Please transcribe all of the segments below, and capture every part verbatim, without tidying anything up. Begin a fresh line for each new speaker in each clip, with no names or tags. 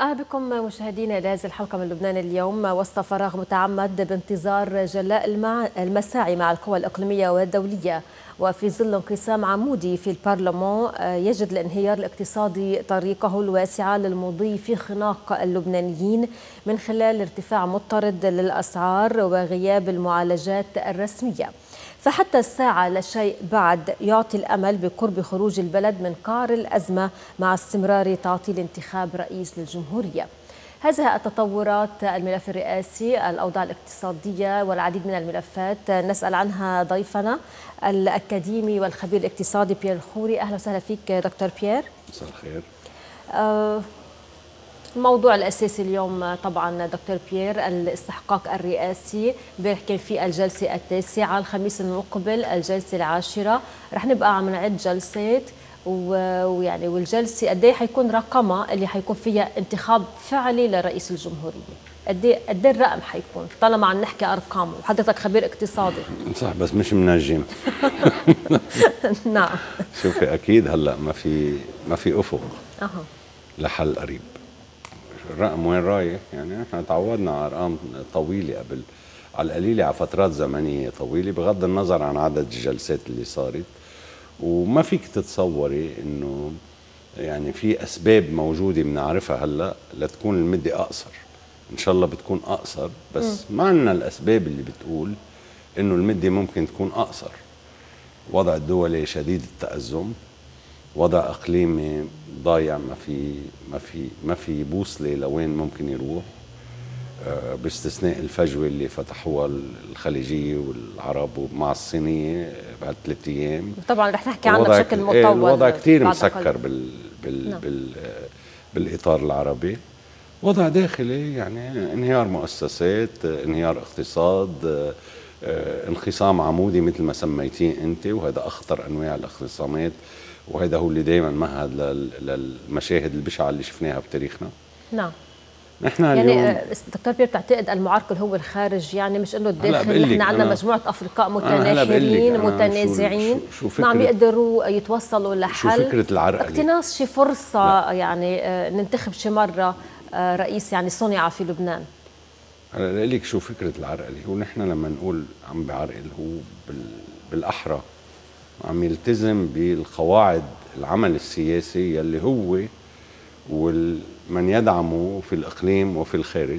أهلا بكم مشاهدينا إلى هذه الحلقة من لبنان اليوم. وسط فراغ متعمد بانتظار جلاء المساعي مع القوى الإقليمية والدولية، وفي ظل انقسام عمودي في البرلمان، يجد الانهيار الاقتصادي طريقه الواسعة للمضي في خناق اللبنانيين من خلال ارتفاع مضطرد للأسعار وغياب المعالجات الرسمية. فحتى الساعة لا شيء بعد يعطي الأمل بقرب خروج البلد من قعر الأزمة مع استمرار تعطيل انتخاب رئيس للجمهورية. هذه التطورات، الملف الرئاسي، الأوضاع الاقتصادية والعديد من الملفات نسأل عنها ضيفنا الأكاديمي والخبير الاقتصادي بيير الخوري. أهلا وسهلا فيك دكتور بيير.
مساء الخير.
آه الموضوع الأساسي اليوم طبعا دكتور بيير الاستحقاق الرئاسي. امبارح كان في الجلسة التاسعة، الخميس المقبل الجلسة العاشرة، رح نبقى عم نعد جلسات ويعني والجلسة قد ايه حيكون رقمها اللي حيكون فيها انتخاب فعلي لرئيس الجمهورية؟ قد ايه قد ايه الرقم حيكون طالما عم نحكي ارقام وحضرتك خبير اقتصادي؟
صح بس مش منجم.
نعم.
شوفي اكيد هلا ما في ما في افق
اها
لحل قريب. الرقم وين رايح؟ يعني احنا تعودنا على ارقام طويله قبل، على القليله على فترات زمنيه طويله بغض النظر عن عدد الجلسات اللي صارت، وما فيك تتصوري انه يعني في اسباب موجوده بنعرفها هلا لتكون المده اقصر. ان شاء الله بتكون اقصر، بس م. ما عندنا الاسباب اللي بتقول انه المده ممكن تكون اقصر. وضع الدولي شديد التأزم، وضع اقليمي ضايع، ما في ما في ما في بوصله لوين ممكن يروح، باستثناء الفجوه اللي فتحوها الخليجيه والعرب مع الصينيه بهالثلاث ايام.
طبعا رح نحكي عنها بشكل مطول.
الوضع كثير مسكر بال بال نعم. بال بالاطار العربي. وضع داخلي يعني انهيار مؤسسات، انهيار اقتصاد، انقسام عمودي مثل ما سميتيه انت، وهذا اخطر انواع الانقسامات، وهذا هو اللي دائما مهد للمشاهد البشعه اللي شفناها بتاريخنا.
نعم.
نحن
يعني دكتور بيير بتعتقد المعرقل هو الخارج، يعني مش انه الداخل؟ نحن عندنا مجموعه افرقاء متناحرين متنازعين ما عم يقدروا يتوصلوا لحل.
شو فكره العرقله؟
اقتناص شي فرصه لا. يعني ننتخب شي مره رئيس يعني صنع في لبنان.
انا لك شو فكره العرقله؟ هو نحن لما نقول عم بعرقل هو بالاحرى عم يلتزم بالقواعد العمل السياسي يلي هو ومن يدعمه في الاقليم وفي الخارج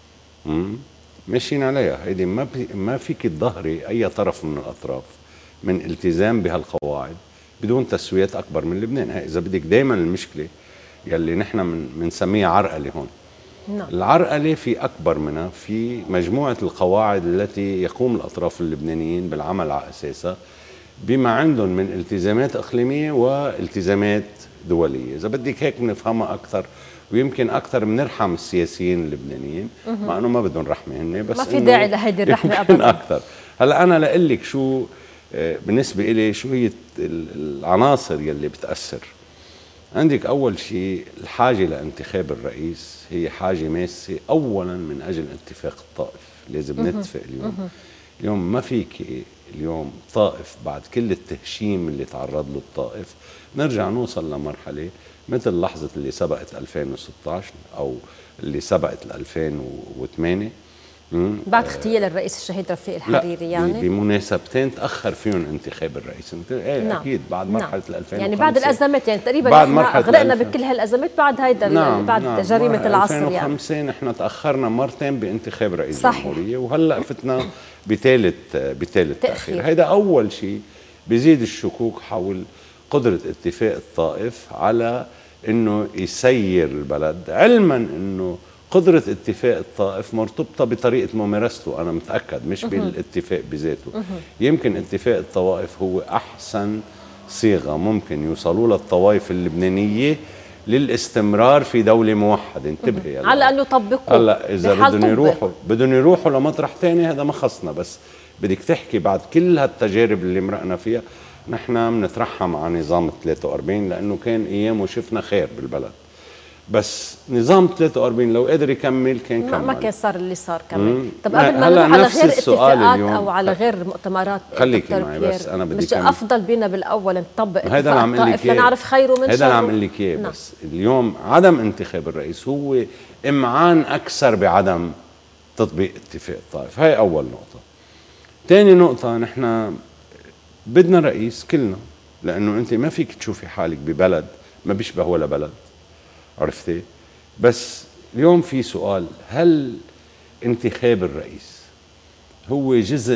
ماشيين عليها. هيدي ما ما فيك تظهري اي طرف من الاطراف من التزام بهالقواعد بدون تسويات اكبر من لبنان. اذا بدك دائما المشكله يلي نحن بنسميها عرقله هون. نعم. العرقله في اكبر منها، في مجموعه القواعد التي يقوم الاطراف اللبنانيين بالعمل على اساسها بما عندهم من التزامات اقليميه والتزامات دوليه. اذا بدك هيك بنفهمها اكثر، ويمكن اكثر بنرحم السياسيين اللبنانيين مع انه ما بدهم رحمه هن، بس
ما في داعي لهيدي الرحمه ابدا.
اكثر. هلا انا لاقول لك شو بالنسبه لي شو هي العناصر يلي بتاثر. عندك اول شيء الحاجه لانتخاب الرئيس هي حاجه ماسه اولا من اجل اتفاق الطائف. لازم نتفق اليوم. اليوم ما فيك اليوم طائف بعد كل التهشيم اللي تعرض له الطائف نرجع نوصل لمرحله مثل لحظه اللي سبقت ألفين وستة عشر او اللي سبقت ألفين وثمانية
بعد اغتيال الرئيس الشهيد رفيق الحريري. يعني
بمناسبتين تاخر فيهم انتخاب الرئيس. ايه نعم. اكيد بعد مرحله نعم. ألفين وخمسة
يعني بعد الازمات، يعني تقريبا
بعد
احنا اغرقنا بكل هالازمات بعد هيدا
نعم.
بعد
نعم.
جريمه العصر.
ألفين وخمسة يعني نحن تاخرنا مرتين بانتخاب رئيس
صحيح.
الجمهوريه، وهلا فتنا بثالث بثالث تاخير. هيدا اول شيء بيزيد الشكوك حول قدره اتفاق الطائف على انه يسير البلد، علما انه قدرة اتفاق الطائف مرتبطة بطريقة ممارسته. أنا متأكد مش بالاتفاق بذاته. يمكن اتفاق الطوائف هو أحسن صيغة ممكن يوصلوا لها الطوائف اللبنانية للاستمرار في دولة موحدة. انتبهي
على أنه يطبقوا.
هلا إذا بدهم يروحوا بدهم يروحوا لمطرح ثاني هذا ما خصنا، بس بدك تحكي بعد كل هالتجارب اللي مرقنا فيها. نحن بنترحم على نظام ثلاثة وأربعين لأنه كان أيامه شفنا خير بالبلد. بس نظام ثلاثة وأربعين لو قدر يكمل كان كمل،
ما كان صار اللي صار كمان. طب
ما-
قبل ما
هلأ
نروح على
نفس
غير
السؤال
اتفاقات
اليوم.
او على غير مؤتمرات
خليكي
دكتور
معي
بيير،
بس أنا بدي
مش
كمل.
افضل بينا بالاول نطبق
هيدا اللي
اتفاق
عم اقول لك
الطائف لنعرف خيره من شره؟
هيدا اللي عم اقول لك اياه.
نعم.
بس اليوم عدم انتخاب الرئيس هو امعان اكثر بعدم تطبيق اتفاق الطائف. هاي اول نقطه. ثاني نقطه، نحن بدنا رئيس كلنا، لانه انت ما فيك تشوفي حالك ببلد ما بيشبه ولا بلد، عرفتي؟ بس اليوم في سؤال، هل انتخاب الرئيس هو جزء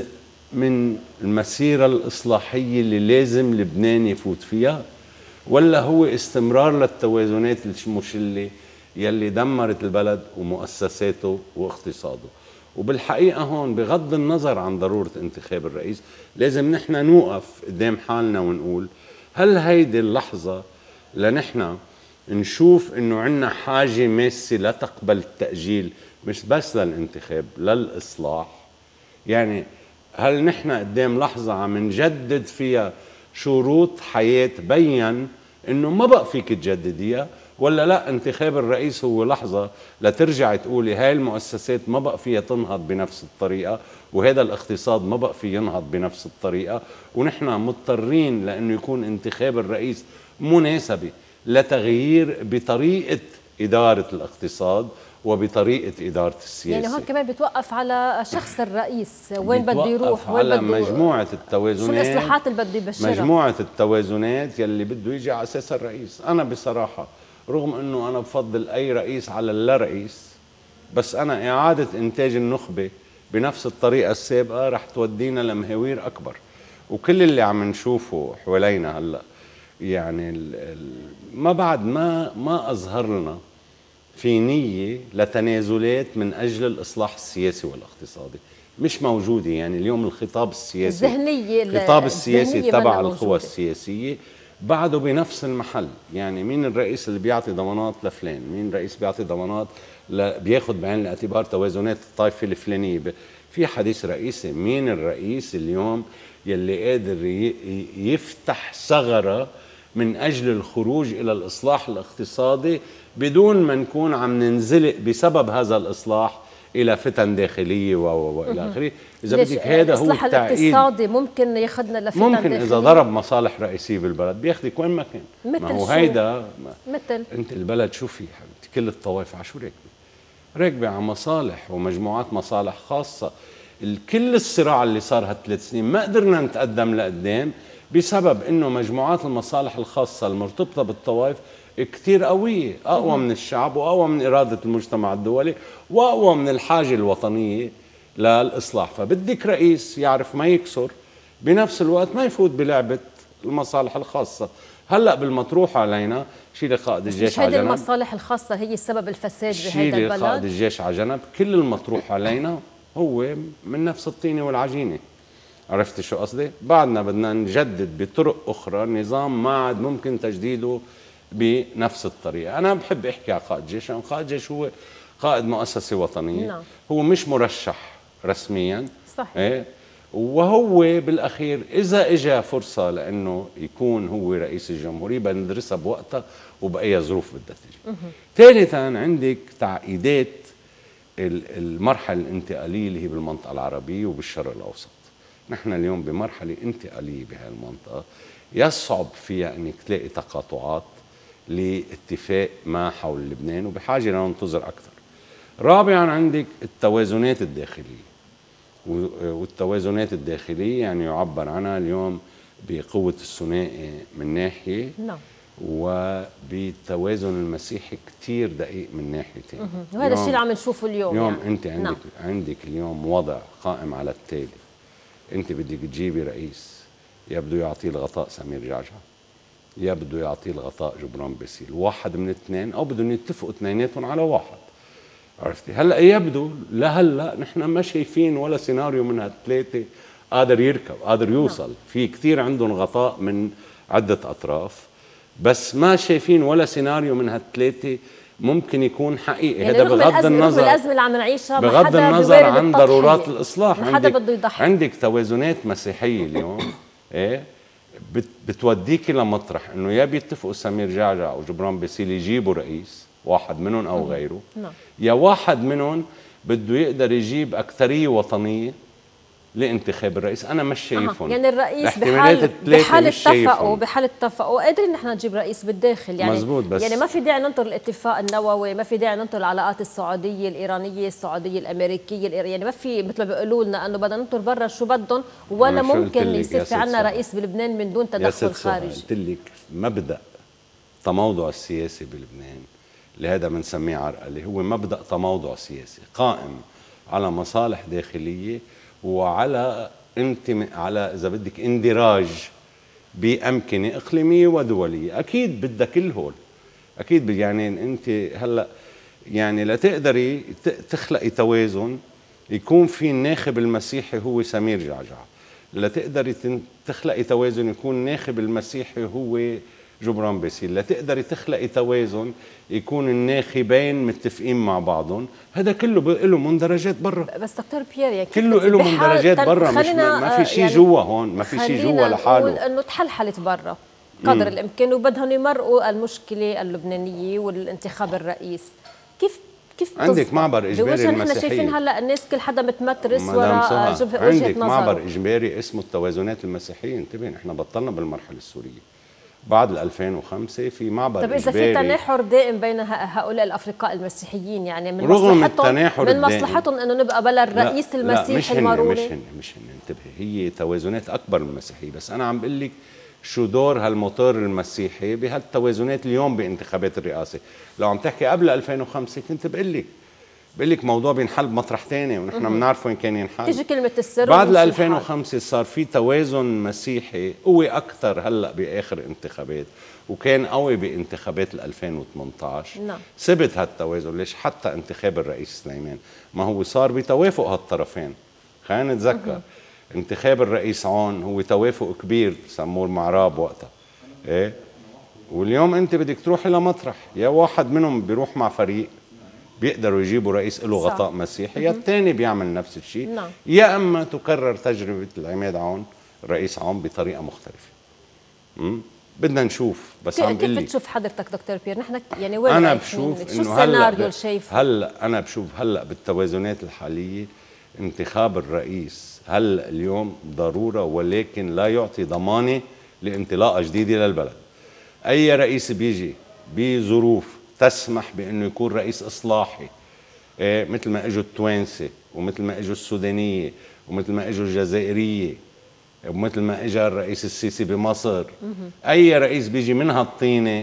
من المسيرة الإصلاحية اللي لازم لبنان يفوت فيها، ولا هو استمرار للتوازنات المشلة يلي دمرت البلد ومؤسساته واقتصاده؟ وبالحقيقة هون بغض النظر عن ضرورة انتخاب الرئيس لازم نحن نوقف قدام حالنا ونقول هل هيدي اللحظة لنحن نشوف انه عنا حاجة ماسة لا تقبل التأجيل، مش بس للانتخاب، للإصلاح؟ يعني هل نحن قدام لحظة عم نجدد فيها شروط حياة بين انه ما بقى فيك تجدديها، ولا لا انتخاب الرئيس هو لحظة لترجعي تقولي هاي المؤسسات ما بقى فيها تنهض بنفس الطريقة، وهذا الاقتصاد ما بقى فيه ينهض بنفس الطريقة، ونحن مضطرين لأنه يكون انتخاب الرئيس مناسبة لتغيير بطريقة إدارة الاقتصاد وبطريقة إدارة السياسة.
يعني هون كمان بتوقف على شخص الرئيس، وين بده يروح، وين
على
بده،
مجموعة التوازنات،
شو الإصلاحات اللي بده يبشرها،
مجموعة التوازنات يلي بده يجي على أساس الرئيس. أنا بصراحة رغم أنه أنا بفضل أي رئيس على اللا رئيس، بس أنا إعادة إنتاج النخبة بنفس الطريقة السابقة رح تودينا لمهاوير أكبر. وكل اللي عم نشوفه حوالينا هلأ يعني ال ال ما بعد ما ما أظهر لنا في نية لتنازلات من أجل الإصلاح السياسي والاقتصادي، مش موجودة. يعني اليوم الخطاب السياسي،
الذهنية
الخطاب السياسي
الذهنية
تبع
منها
القوى
موجودة.
السياسية بعده بنفس المحل. يعني مين الرئيس اللي بيعطي ضمانات لفلان، مين الرئيس بيعطي ضمانات ل... بياخد بعين الاعتبار توازنات الطائفة الفلانية. ب... في حديث رئيسي، مين الرئيس اليوم يلي قادر ي... يفتح ثغرة من أجل الخروج إلى الإصلاح الاقتصادي بدون ما نكون عم ننزلق بسبب هذا الإصلاح إلى فتن داخلية وإلى آخره. إذا بدك هذا هو
الإصلاح
التعقيد.
الاقتصادي ممكن ياخذنا لفتن
ممكن
داخلية.
إذا ضرب مصالح رئيسية بالبلد بياخدك وين ما كان.
مثل
ما هو
شو؟
هيدا
مثل
أنت البلد شو في حبيبتي؟ كل الطوائف على شو راكبة؟ راكبة على مصالح ومجموعات مصالح خاصة. كل الصراع اللي صار هالثلاث سنين ما قدرنا نتقدم لقدام بسبب انه مجموعات المصالح الخاصة المرتبطة بالطوائف كتير قوية، اقوى من الشعب واقوى من إرادة المجتمع الدولي واقوى من الحاجة الوطنية للإصلاح. فبدك رئيس يعرف ما يكسر بنفس الوقت ما يفوت بلعبة المصالح الخاصة. هلا بالمطروح علينا شيل قائد الجيش على
جنب.
جنب،
المصالح الخاصة هي سبب الفساد بهذا
شيل قائد
البلد.
الجيش على جنب، كل المطروح علينا هو من نفس الطينة والعجينة. عرفتي شو قصدي؟ بعدنا بدنا نجدد بطرق أخرى نظام ما عاد ممكن تجديده بنفس الطريقة. أنا بحب أحكي على قائد الجيش، لأن قائد الجيش هو قائد مؤسسة وطنية.
نعم.
هو مش مرشح رسميا،
صحيح.
إيه؟ وهو بالأخير إذا إجا فرصة لأنه يكون هو رئيس الجمهورية بندرسها بوقتها وبأي ظروف بدها تجي. ثالثا عندك تعقيدات المرحلة الانتقالية اللي هي بالمنطقة العربية وبالشرق الأوسط. نحن اليوم بمرحلة انتقالية بهذه المنطقة يصعب فيها أنك تلاقي تقاطعات لاتفاق ما حول لبنان، وبحاجة لننتظر أكثر. رابعا عندك التوازنات الداخلية، والتوازنات الداخلية يعني يعبر عنها اليوم بقوة الثنائي من ناحية،
نعم،
وبالتوازن المسيحي كتير دقيق من ناحية ثانية.
وهذا الشيء اللي عم نشوفه اليوم.
اليوم
يعني.
أنت عندك
نعم.
عندك اليوم وضع قائم على التالي: أنت بدك تجيبي رئيس يا بده يعطيه الغطاء سمير جعجع، يا بده يعطيه الغطاء جبران باسيل، واحد من الاثنين، أو بدهم يتفقوا اثنيناتهم على واحد. عرفتي؟ هلا يبدو لهلا نحن ما شايفين ولا سيناريو من هالثلاثه قادر يركب، قادر يوصل. في كثير عندهم غطاء من عده اطراف، بس ما شايفين ولا سيناريو من هالثلاثه ممكن يكون حقيقي.
يعني
هذا بغض النظر
الازمه اللي عم نعيشها،
بغض النظر عن ضرورات الاصلاح.
ما حدا بده يضحي.
عندك توازنات مسيحيه اليوم ايه بت بتوديكي لمطرح انه يا بيتفقوا سمير جعجع وجبران باسيل يجيبوا رئيس، واحد منهم او غيره.
نعم.
يا واحد منهم بده يقدر يجيب اكثريه وطنيه لانتخاب الرئيس. انا مش شايفهم.
آه. يعني الرئيس بحال بحال اتفقوا بحال اتفقوا قادرين نحن نجيب رئيس بالداخل. يعني
مزبوط. بس
يعني ما في داعي ننطر الاتفاق النووي، ما في داعي ننطر العلاقات السعوديه الايرانيه السعوديه الامريكيه الإير... يعني ما في مثل ما بيقولوا لنا انه بدنا ننطر برا شو بدهم، ولا ممكن يصير في عندنا رئيس بلبنان من دون تدخل خارجي.
قلت لك مبدا تموضع السياسي بلبنان اللي هذا بنسميه عرقله هو مبدا تموضع سياسي قائم على مصالح داخليه وعلى انت على اذا بدك اندراج بامكنه اقليميه ودوليه. اكيد بدها كل هول، اكيد يعني انت هلا يعني لتقدري تخلقي توازن يكون في الناخب المسيحي هو سمير جعجع، لتقدري تخلقي توازن يكون الناخب المسيحي هو جبران باسيل، لتقدري تخلقي توازن يكون الناخبين متفقين مع بعضهم. هذا كله له مندرجات برا.
بس دكتور بيير يعني
كله له مندرجات برا، مش ما في شيء يعني جوا هون، ما في شيء جوا لحاله.
خلينا نقول انه تحلحلت برا قدر الامكان وبدهم يمرقوا المشكله اللبنانيه والانتخاب الرئيس. كيف كيف
عندك معبر اجباري المسيحيه؟
نحن شايفين هلا الناس كل حدا متمترس وراء وجهه نظره.
عندك معبر اجباري اسمه التوازنات المسيحيه. انتبه احنا بطلنا بالمرحله السوريه بعد ألفين وخمسة في معبر
طب إذا
إجباري.
في تناحر دائم بين هؤلاء الأفرقاء المسيحيين، يعني من
رغم
مصلحتهم
من
مصلحتهم إنه نبقى بلا الرئيس
لا
المسيحي
لا
الماروني.
مش هن مش هن انتبهي، هي توازنات أكبر من المسيحية. بس أنا عم بقول لك شو دور هالموتور المسيحي بهالتوازنات اليوم بانتخابات الرئاسة. لو عم تحكي قبل ألفين وخمسة كنت بقول لك بقول لك موضوع بينحل بمطرح ثاني ونحن بنعرف وين كان ينحل.
تيجي كلمة السر
بعد ألفين وخمسة صار في توازن مسيحي قوي أكثر هلا بآخر انتخابات، وكان قوي بانتخابات ألفين وثمانية عشر.
نعم.
ثبت هالتوازن. ليش؟ حتى انتخاب الرئيس سليمان ما هو صار بتوافق هالطرفين. خلينا نتذكر انتخاب الرئيس عون هو توافق كبير سموه المعراب وقتها. ايه؟ واليوم انت بدك تروحي لمطرح، يا واحد منهم بيروح مع فريق بيقدروا يجيبوا رئيس له غطاء مسيحي، يا الثاني بيعمل نفس الشيء.
نعم.
يا اما تكرر تجربه العماد عون الرئيس عون بطريقه مختلفه. امم بدنا نشوف. بس عم بقول لك
كيف بتشوف حضرتك دكتور بيير؟ نحن يعني وين
انا بشوف
شو
انه
السيناريو شايف؟
هلا انا بشوف هلا بالتوازنات الحاليه انتخاب الرئيس هلا اليوم ضروره، ولكن لا يعطي ضمانه لانطلاقه جديده للبلد. اي رئيس بيجي بظروف تسمح بانه يكون رئيس اصلاحي، إيه مثل ما اجوا التوانسه ومثل ما اجوا السودانيه ومثل ما اجوا الجزائريه ومثل ما اجى الرئيس السيسي بمصر. اي رئيس بيجي من هالطينه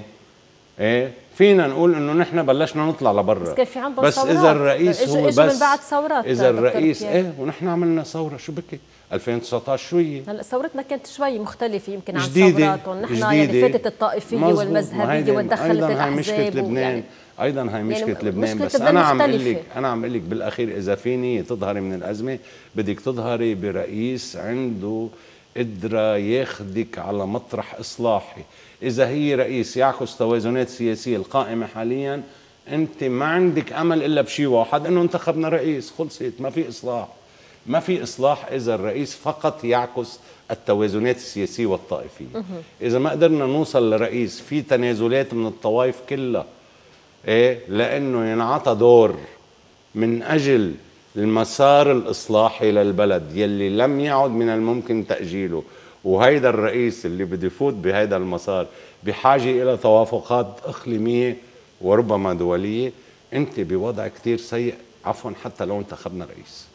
ايه فينا نقول انه نحن بلشنا نطلع لبرا.
بس كان في عندهم
بس
ثورات.
اذا الرئيس هو بس
من بعد ثورات
اذا الرئيس ايه ونحن عملنا ثوره شو بكي ألفين وتسعة عشر شو هي؟
هلا ثورتنا كانت شوي مختلفه يمكن عن
جديدة
ثوراتهم. نحن
جديدة
يعني فاتت الطائفيه والمذهبيه ودخلت
الاحزاب.
هاي
مشكله لبنان
يعني
ايضا هاي مشكله
يعني
لبنان.
مشكلة
بس
لبنان
انا عم
مختلفة.
اقول لك انا عم اقول لك بالاخير اذا في نيه تظهري من الازمه بدك تظهري برئيس عنده قدره ياخذك على مطرح اصلاحي. اذا هي رئيس يعكس توازنات سياسيه القائمه حاليا انت ما عندك امل الا بشيء واحد، انه انتخبنا رئيس، خلصت. ما في اصلاح. ما في اصلاح اذا الرئيس فقط يعكس التوازنات السياسيه والطائفيه. اذا ما قدرنا نوصل لرئيس في تنازلات من الطوائف كلها ايه لانه ينعطى دور من اجل المسار الاصلاحي للبلد يلي لم يعد من الممكن تاجيله، وهيدا الرئيس اللي بده يفوت بهيدا المسار بحاجه الى توافقات اقليميه وربما دوليه، انت بوضع كثير سيء. عفوا حتى لو انتخبنا رئيس.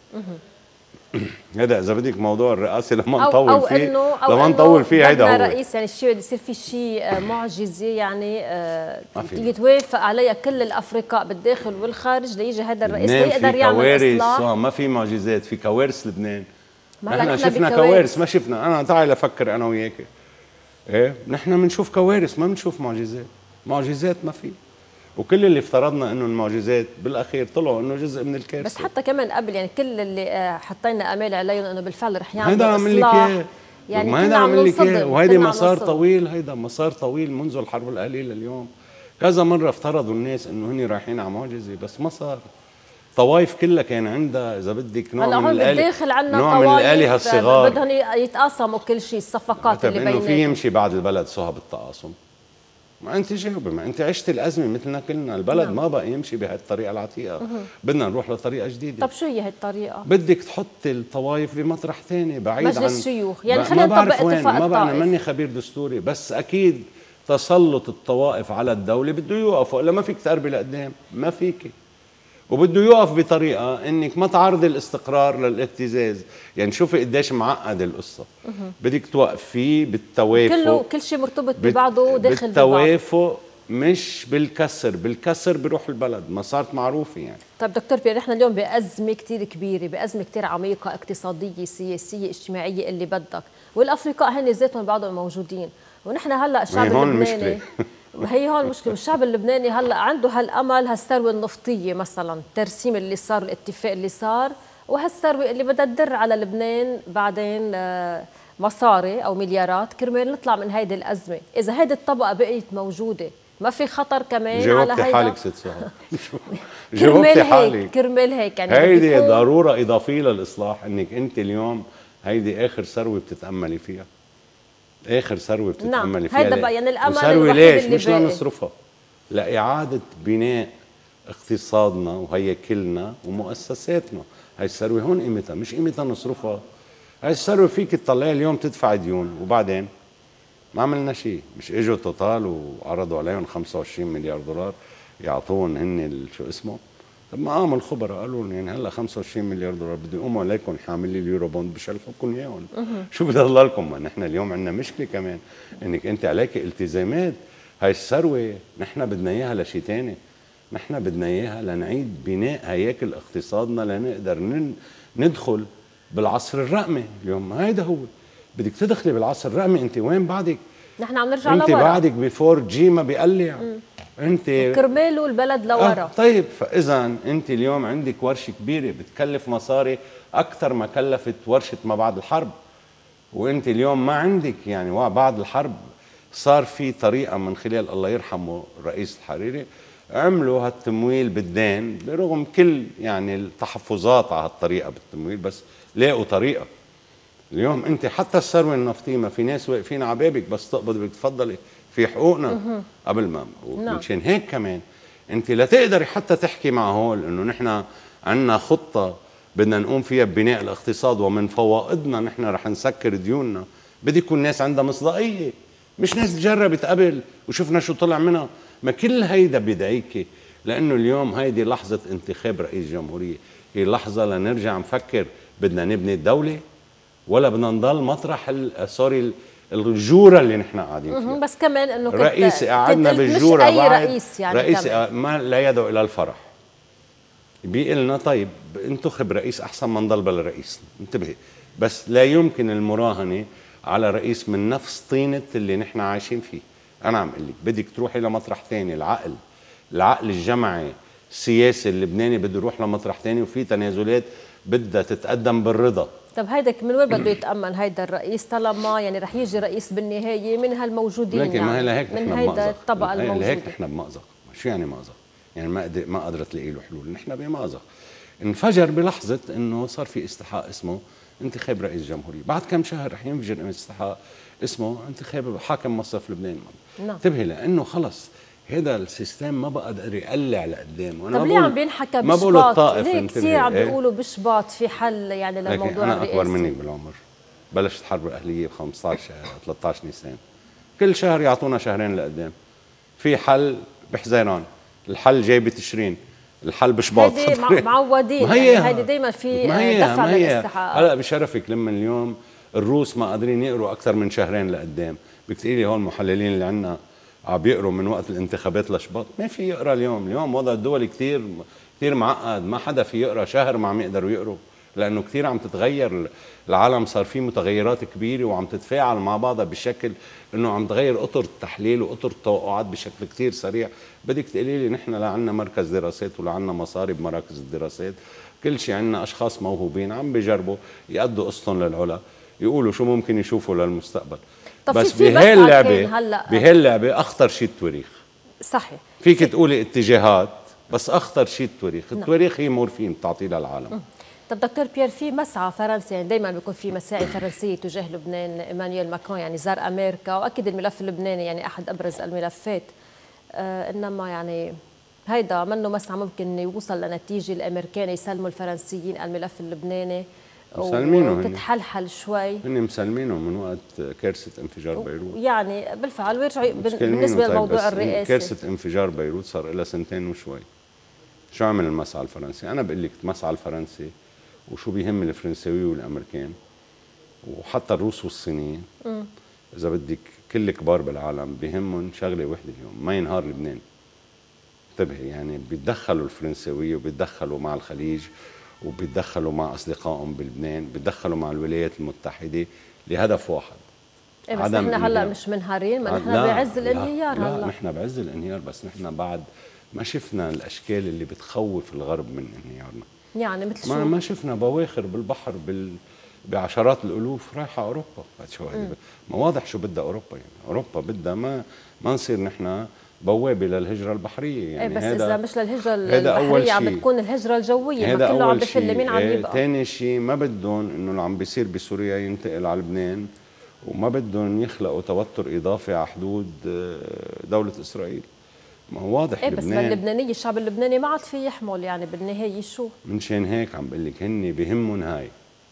هذا اذا بدك موضوع الرئاسه لما نطول
أو
فيه
أو
لما نطول فيه هيدا هو
رئيس يعني الشيء بده يصير في شيء معجزه يعني آه يتوافق عليها كل الافرقاء بالداخل والخارج ليجي هذا الرئيس ليقدر يعمل اصلاح.
ما في معجزات، في كوارث لبنان.
نحن
شفنا كوارث. ما شفنا انا تعال افكر انا وياك ايه نحن بنشوف كوارث ما بنشوف معجزات. معجزات ما في، وكل اللي افترضنا انه المعجزات بالاخير طلعوا انه جزء من الكارثه.
بس حتى كمان قبل يعني كل اللي حطينا امال عليهم انه بالفعل رح يعملوا
هيدا عم لك اياه
يعني
ما هيدا عم لك اياه. وهيدي مسار
نصدم.
طويل. هيدا مسار طويل منذ الحرب الاهليه لليوم. كذا مره افترضوا الناس انه هن رايحين على معجزه بس ما صار. طوائف كلها كان عندها اذا بدك نوع من الآلهة
بالداخل عندنا
نوع من الآلهة الصغار
بدهم يتقاسموا كل شيء الصفقات اللي بيناتهم.
انه في يمشي بعد البلد صهب التقاسم. ما انت جاوبي، ما انت عشت الازمه مثلنا كلنا، البلد نعم. ما بقى يمشي بهالطريقه العتيقه، بدنا نروح لطريقه جديده.
طب شو هي هالطريقه؟ بدك
تحطي الطوائف بمطرح ثاني بعيد
مجلس
عن
مجلس الشيوخ، يعني خلينا نطبق اتفاق الطائف.
ما بعرف، ماني خبير دستوري، بس اكيد تسلط الطوائف على الدوله بده يوقف، والا ما فيك تقربي لقدام، ما فيك. وبده يوقف بطريقه انك ما تعرضي الاستقرار للابتزاز، يعني شوفي قديش معقد القصه. بدك توقفيه بالتوافق،
كله كل شيء مرتبط ببعضه داخل
بالتوافق، مش بالكسر، بالكسر بيروح البلد، ما صارت معروفه يعني.
طيب دكتور بيير، نحن اليوم بأزمة كتير كبيرة، بأزمة كتير عميقة، اقتصادية سياسية اجتماعية اللي بدك، والأفرقاء هن ذاتهم بعضهم موجودين، ونحن هلا الشعب اللبناني هي هون المشكلة، الشعب اللبناني هلا عنده هالأمل، هالثروة النفطية مثلا، الترسيم اللي صار، الاتفاق اللي صار، وهالثروة اللي بدها تدر على لبنان بعدين مصاري أو مليارات كرمال نطلع من هيدي الأزمة. إذا هيدي الطبقة بقيت موجودة ما في خطر كمان على هيدا؟
جاوبتي حالك ست سهى. جاوبتي حالك.
كرمال هيك يعني
هيدي ضروره اضافيه للاصلاح، انك انت اليوم هيدي اخر ثروه بتتاملي فيها، اخر ثروه بتتاملي
نعم.
فيها.
هيدا بقى يعني الامل
الوحيد ليش؟ اللي مش لنصرفها،
لا
لاعاده بناء اقتصادنا وهيكلنا ومؤسساتنا. هي الثروه هون قيمتها، مش قيمتها نصرفها. هي الثروه فيك تطلعي اليوم تدفع ديون، وبعدين ما عملنا شيء. مش اجوا توتال وعرضوا عليهم خمسة وعشرين مليار دولار يعطوهم هن شو اسمه؟ طب ما قاموا الخبراء قالوا يعني هلا خمسة وعشرين مليار دولار بده يقوموا عليكم حاملي اليورو بوند بشلحوكم اياهم. شو بده يضل لكم؟ ما نحن اليوم عندنا مشكله كمان، انك انت عليك التزامات. هاي الثروه نحن بدنا اياها لشيء ثاني، نحن بدنا اياها لنعيد بناء هياكل اقتصادنا لنقدر ندخل بالعصر الرقمي. اليوم هيدا هو، بدك تدخلي بالعصر الرقمي. انت وين بعدك؟
نحن عم نرجع لورا،
انت بعدك بفور جي ما بيقلع. انت
كرماله البلد لورا.
آه طيب، فاذا انت اليوم عندك ورشه كبيره بتكلف مصاري اكثر ما كلفت ورشه ما بعد الحرب، وانت اليوم ما عندك يعني بعد الحرب صار في طريقه من خلال الله يرحمه الرئيس الحريري عملوا هالتمويل بالدين، برغم كل يعني التحفظات على هالطريقه بالتمويل، بس لاقوا طريقه. اليوم انت حتى الثروه النفطيه ما في ناس واقفين على بابك بس تقبض بدك تفضلي في حقوقنا قبل ما. ومشان هيك كمان انت لا تقدري حتى تحكي مع هول انه نحن عندنا خطه بدنا نقوم فيها ببناء الاقتصاد ومن فوائدنا نحن رح نسكر ديوننا. بدي يكون ناس عندها مصداقيه، مش ناس جربت قبل وشفنا شو طلع منها. ما كل هيدا بدعيكي، لانه اليوم هيدي لحظه انتخاب رئيس جمهوريه، هي لحظه لنرجع نفكر بدنا نبني الدوله ولا بدنا نضل مطرح سوري الجوره اللي نحن قاعدين فيها.
بس كمان انه
رئيس قعدنا بالجوره،
مش اي رئيس يعني
رئيس ما لا يدعو الى الفرح. بيقول لنا طيب انتخب رئيس احسن ما نضل بلا رئيس، انتبهي. بس لا يمكن المراهنه على رئيس من نفس طينه اللي نحن عايشين فيه. انا عم اقول لك بدك تروحي لمطرح ثاني. العقل العقل الجمعي السياسي اللبناني بده يروح لمطرح ثاني، وفي تنازلات بدها تتقدم بالرضا.
طب هيداك من وين بده يتامن هيدا الرئيس طالما يعني رح يجي رئيس بالنهايه من هالموجودين؟
لكن
يعني
ما هي لهيك
من هيدا الطبقه الموجوده.
لهيك نحن بمأزق. شو يعني مأزق؟ يعني ما قدر ما قدرت تلاقي له حلول. نحن بمأزق انفجر بلحظه انه صار في استحقاق اسمه انتخاب رئيس جمهوريه. بعد كم شهر رح ينفجر استحقاق اسمه انتخاب حاكم مصرف لبنان.
نعم.
انتبهي لانه خلص هذا السيستم ما بقى قادر يقلع لقدام.
وانا طب ليه عم بينحكى بشباط؟ ليه كثير عم بيقولوا بشباط في حل يعني للموضوع
أنا
الرئاسي؟
أكبر منك بالعمر، بلشت حرب أهلية ب خمسطعش ثلاثطعش نيسان، كل شهر يعطونا شهرين لقدام. في حل بحزيران، الحل جاي بتشرين، الحل بشباط.
هيدي معودين يعني، هيدي دايما في دفع للاستحقاق.
هلا بشرفك لما اليوم الروس ما قادرين يقروا أكثر من شهرين لقدام، بتقولي هون المحللين اللي عندنا عم بيقروا من وقت الانتخابات لشباط. ما في يقرا اليوم. اليوم وضع الدولي كثير كثير معقد، ما حدا في يقرا شهر ما عم يقدروا يقروا، لانه كثير عم تتغير العالم، صار في متغيرات كبيره وعم تتفاعل مع بعضها بشكل انه عم تغير اطر التحليل واطر التوقعات بشكل كثير سريع. بدك تقولي لي نحن لا عندنا مركز دراسات ولا عندنا مصاري بمراكز الدراسات، كل شيء عندنا اشخاص موهوبين عم بيجربوا يأدوا قسطهم للعلا، يقولوا شو ممكن يشوفوا للمستقبل. بس بهاللعبه بهاللعبه اخطر شيء التواريخ.
صحيح.
فيك تقولي اتجاهات بس اخطر شيء التواريخ. التواريخ هي مورفين بتعطيه للعالم.
طب دكتور بيير، في مسعى فرنسي، يعني دائما بيكون في مساعي فرنسيه تجاه لبنان. ايمانويل ماكرون يعني زار امريكا، واكيد الملف اللبناني يعني احد ابرز الملفات. آه انما يعني هيدا منه مسعى ممكن يوصل لنتيجه، الامريكان يسلموا الفرنسيين الملف اللبناني وتتحلحل شوي.
هن مسلمينه من وقت كارثه انفجار بيروت،
يعني بالفعل ويرجعوا بالنسبه للموضوع الرئاسي.
كارثه انفجار بيروت صار لها سنتين وشوي. شو عمل المسعى الفرنسي؟ انا بقول لك المسعى الفرنسي وشو بيهم الفرنساوي والامريكان وحتى الروس والصينيين، اذا بدك كل الكبار بالعالم بيهمهم شغله وحده اليوم، ما ينهار لبنان. انتبهي، يعني بيتدخلوا الفرنساويه وبيتدخلوا مع الخليج وبيتدخلوا مع اصدقائهم بلبنان، بيتدخلوا مع الولايات المتحده لهدف واحد.
إيه بس نحن هلا مش منهارين، ما نحن بعز الانهيار.
لا
هلا
لا نحن بعز الانهيار، بس نحن بعد ما شفنا الاشكال اللي بتخوف الغرب من انهيارنا.
يعني مثل شو؟
ما ما شفنا بواخر بالبحر بال بعشرات الالوف رايحه اوروبا. شو ما واضح شو بدها اوروبا، يعني اوروبا بدها ما ما نصير نحن بوابه للهجره البحريه. يعني
ايه بس
هذا
اذا مش للهجره البحريه عم بتكون الهجره الجويه، ما كله عم بفل، مين عم يبقى؟
ثاني شيء ما بدهم انه اللي عم بيصير بسوريا ينتقل على لبنان، وما بدهم يخلقوا توتر اضافي على حدود دوله اسرائيل. ما هو واضح
ايه بس
لبنان
اللبنانيه الشعب اللبناني ما عاد في يحمل، يعني بالنهايه شو؟
منشان هيك عم بقول لك هن بهمهم هاي،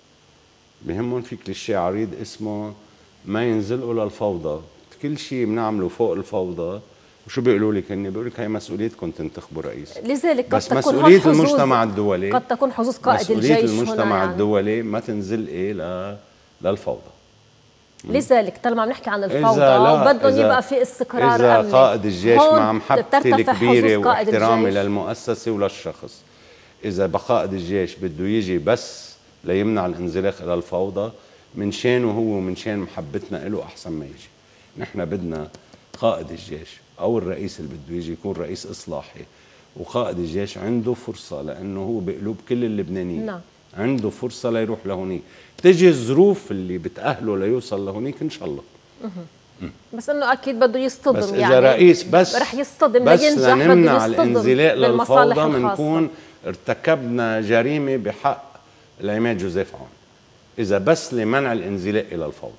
بهمهم في كليشيه عريض اسمه ما ينزلقوا للفوضى، كل شيء بنعمله فوق الفوضى. وشو بيقولوا لك؟ هن بيقولوا لك هي مسؤوليتكم تنتخبوا رئيس.
لذلك قد
بس
تكون
مسؤوليه المجتمع الدولي،
قد تكون حظوظ قائد الجيش
مسؤوليه المجتمع
يعني.
الدولي ما تنزلقي للفوضى.
لذلك طالما عم نحكي عن الفوضى وبدهم يبقى في استقرار
إذا
أمني،
قائد الجيش مع محبتي الكبيرة واحترامي
الجيش.
للمؤسسة وللشخص، إذا بقائد الجيش بده يجي بس ليمنع الانزلاق إلى الفوضى، من شانه هو ومن شان محبتنا له أحسن ما يجي. نحن بدنا قائد الجيش أو الرئيس اللي بده يجي يكون رئيس إصلاحي، وقائد الجيش عنده فرصة لأنه هو بقلوب كل اللبنانيين.
نعم.
عنده فرصة ليروح لهونيك، تجي الظروف اللي بتأهله ليوصل لهونيك إن شاء الله.
بس انه اكيد بده يصطدم،
بس
يعني
اذا رئيس بس
رح يصطدم
بس
لينجح،
لنمنع الانزلاق للفوضى
الخاصة.
بنكون ارتكبنا جريمه بحق العماد جوزيف عون، اذا بس لمنع الانزلاق الى الفوضى.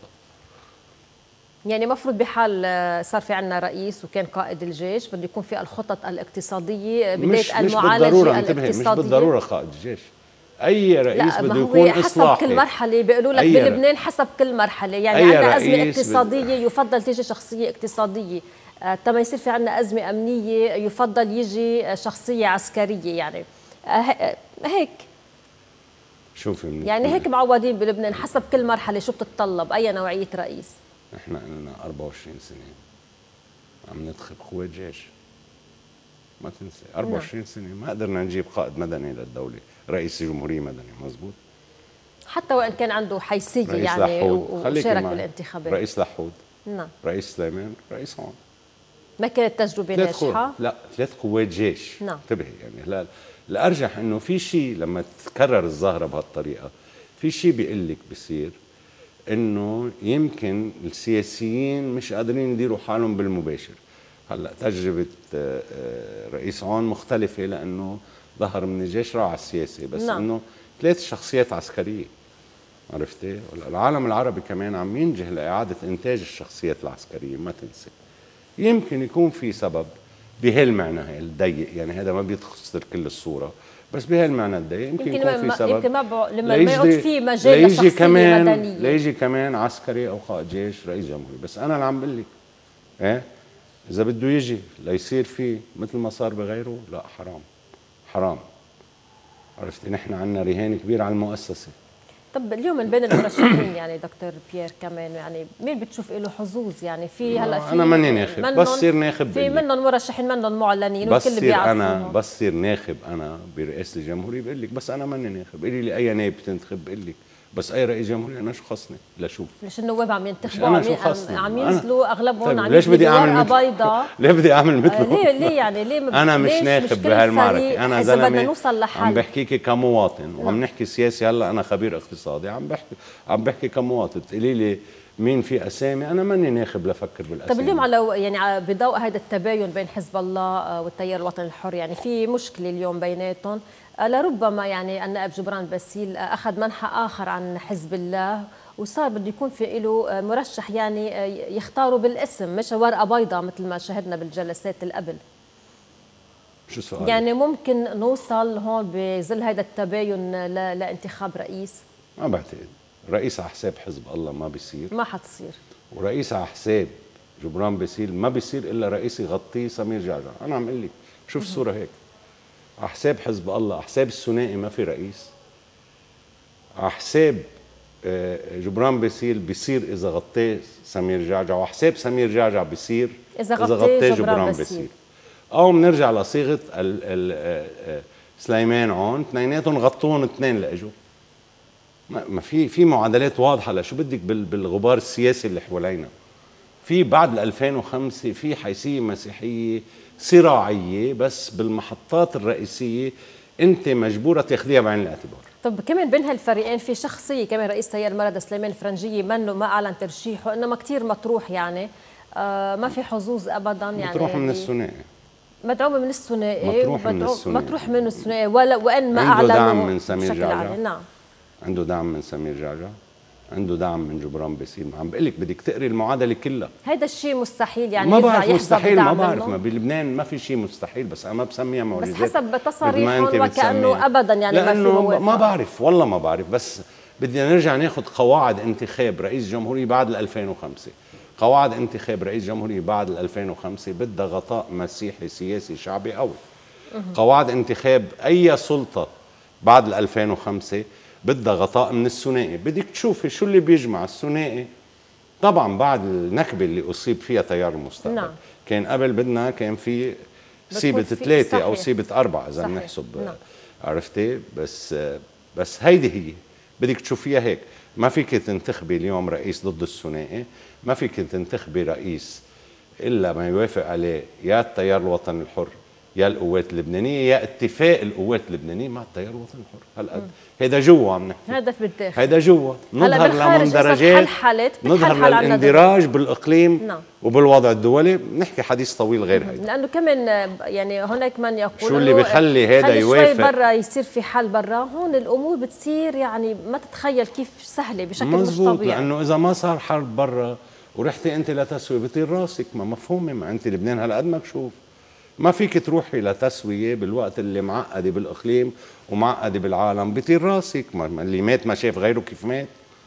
يعني مفروض بحال صار في عندنا رئيس وكان قائد الجيش بده يكون في الخطط الاقتصاديه، بدايه المعالجه الاقتصاديه.
مش بالضروره قائد الجيش، اي رئيس بده يكون
حسب
اصلاحي.
كل مرحله بيقولوا لك بلبنان حسب كل مرحله، يعني عندنا ازمه اقتصاديه ب... يفضل تيجي شخصيه اقتصاديه، آه تما يصير في عندنا ازمه امنيه يفضل يجي شخصيه عسكريه. يعني آه هيك
شوفي
يعني هيك معودين بلبنان، حسب كل مرحله شو بتتطلب اي نوعيه رئيس.
احنا لنا أربعة وعشرين سنه عم ننتخب قوات جيش، ما تنسي أربعة وعشرين سنه ما قدرنا نجيب قائد مدني للدوله، رئيس جمهوريه مدني. مزبوط،
حتى وان كان عنده حيثيه يعني وشارك بالانتخابات.
رئيس لحود،
نعم،
رئيس سليمان، رئيس عون.
ما كانت تجربه ناجحه.
لا، ثلاث قوات جيش.
نعم.
انتبهي، يعني لا الارجح انه في شيء لما تتكرر الظاهره بهالطريقه، في شيء بيقول لك بصير انه يمكن السياسيين مش قادرين يديروا حالهم بالمباشر. هلا تجربه رئيس عون مختلفه لانه ظهر من الجيش راح على السياسه، بس نعم. انه ثلاث شخصيات عسكريه، عرفتي؟ العالم العربي كمان عم ينجح لاعاده انتاج الشخصيات العسكريه، ما تنسي. يمكن يكون في سبب بهالمعنى الضيق، يعني هذا ما بيخسر كل الصوره، بس بهالمعنى الضيق يمكن, يمكن يكون في سبب.
يمكن ما لما ما يعود في مجال لشخصيه
كمان
مدنيه،
ليجي كمان عسكري او قائد جيش رئيس جمهوريه. بس انا اللي عم بقول لك ايه، اذا بده يجي ليصير فيه مثل ما صار بغيره، لا حرام حرام. عرفتي؟ نحن عندنا رهان كبير على المؤسسه.
طب اليوم من بين المرشحين يعني دكتور بيير كمان، يعني مين بتشوف له حظوظ؟ يعني في هلا في
انا ماني ناخب، بس صير ناخب
في منهم مرشحين منهم معلنين والكل بيعرفوا.
انا بس صير ناخب انا برئاسه الجمهوريه بقول لك بس انا ماني ناخب، قولي لي اي نائب بتنتخب بقول لك، بس اي رئيس جمهوريه انا شو خصني لشوف؟ ليش
النواب عم ينتخبوا عم, عم ينزلوا اغلبهم
طيب
عم
ليش بدي اعمل
مثل بيضاء؟
ليه بدي اعمل مثله؟
ليه ليه يعني ليه مب...
انا مش ناخب بهالمعركه، انا زلمه عم بحكيكي كمواطن وعم نحكي سياسي. هلا انا خبير اقتصادي، عم بحكي عم بحكي كمواطن. تقولي لي مين في اسامي، انا ماني ناخب لفكر بالاسامي.
طب اليوم على يعني بضوء هذا التباين بين حزب الله والتيار الوطني الحر، يعني في مشكله اليوم بيناتهم، لربما يعني النائب جبران باسيل اخذ منحى اخر عن حزب الله وصار بده يكون في له مرشح يعني يختاروا بالاسم مش ورقه بيضاء مثل ما شاهدنا بالجلسات اللي قبل.
شو سؤال؟
يعني ممكن نوصل هون بظل هذا التباين لانتخاب رئيس؟
ما بعتقد. رئيس على حساب حزب الله ما بيصير،
ما حتصير.
ورئيس على حساب جبران باسيل ما بيصير الا رئيس يغطيه سمير جعجع. انا عم اقول لك شوف الصوره هيك، على حساب حزب الله، على حساب الثنائي ما في رئيس. على حساب جبران باسيل بيصير اذا غطيه سمير جعجع، وعلى حساب سمير جعجع بيصير
اذا غطيه جبران باسيل.
او بنرجع لصيغه ال ال سليمان عون، اثنيناتهم غطوهم اثنين لاجوا. ما في في معادلات واضحه لشو بدك بالغبار السياسي اللي حوالينا. في بعد ألفين وخمسة في حيثيه مسيحيه صراعيه، بس بالمحطات الرئيسيه انت مجبوره تاخذيها بعين الاعتبار.
طب كمان بين هالفريقين في شخصيه كمان رئيس تيار المرأة سليمان فرنجيه منه ما اعلن ترشيحه، انما كثير مطروح يعني آه ما في حظوظ ابدا يعني.
مطروح من الثنائي،
مدعومه من الثنائي،
مطروح من الثنائي،
مطروح من الثنائي ولا وان ما اعلنوا.
عنده دعم من سمير جعجع.
نعم،
عنده دعم من سمير جعجع، عنده دعم من جبران باسيل. عم بقول لك بدك تقري المعادله كلها.
هيدا الشيء مستحيل يعني.
ما بعرف مستحيل، ما بعرف، ما بلبنان ما في شيء مستحيل، بس انا ما بسميها معجزات.
بس حسب تصاريحهم وكانه ابدا يعني ما في
موافقه. ما بعرف والله ما بعرف، بس بدنا نرجع ناخذ قواعد انتخاب رئيس جمهوريه بعد ألفين وخمسة. قواعد انتخاب رئيس جمهوريه بعد ألفين وخمسة بدها غطاء مسيحي سياسي شعبي قوي. قواعد انتخاب اي سلطه بعد ألفين وخمسة بدها غطاء من الثنائي. بدك تشوفي شو اللي بيجمع الثنائي. طبعا بعد النكبه اللي اصيب فيها تيار المستقبل، نعم. كان قبل بدنا كان في سيبه ثلاثه او سيبه اربعه اذا بنحسب، نعم. عرفتي؟ بس بس هيدي هي بدك تشوفيها هيك. ما فيك تنتخبي اليوم رئيس ضد الثنائي، ما فيك تنتخبي رئيس الا ما يوافق عليه يا التيار الوطني الحر يا القوات اللبنانيه يا اتفاق القوات اللبنانيه مع التيار الوطني الحر. هالقد هيدا جوا عم نحكي،
هذا في بالداخل،
هيدا جوا. نظهر لمندرجات، نظهر للاندراج بالاقليم، نعم. وبالوضع الدولي بنحكي حديث طويل غير هيدا.
لانه كمان يعني هناك من يقول
شو اللي بيخلي هيدا يوافق
شوي برا يصير في حل برا، هون الامور بتصير يعني ما تتخيل كيف سهله بشكل مش طبيعي.
لانه اذا ما صار حرب برا ورحتي انت لتسويه بطير راسك. ما مفهومه، ما انت لبنان هالقد مكشوف. ما فيك تروحي لتسويه بالوقت اللي معقده بالاقليم ومعقده بالعالم، بيطير راسك. ما اللي مات ما شاف غيره كيف مات.